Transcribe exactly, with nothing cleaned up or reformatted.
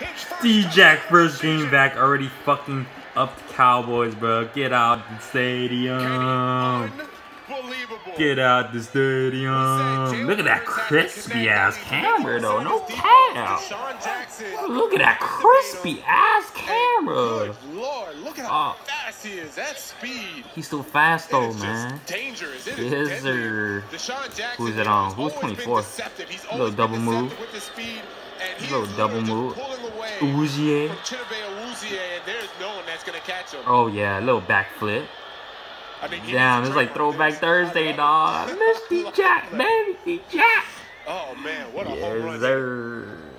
D-Jack first game back already fucking up the Cowboys, bro. Get out the stadium. Get out the stadium. Look at that crispy ass camera though. No cap. Look at that crispy ass camera. Lord, look at how fast he is. That speed. He's still fast though, man. Dangerous. Yes, sir. DeSean Jackson. Who's it on? Who's twenty-four? A little double move. A little double move. Uzie. Oh yeah, a little backflip. Damn, it's like Throwback Thursday, dog. I miss D-Jack, baby. D-Jack. Oh man, what a yes, home run. Sir.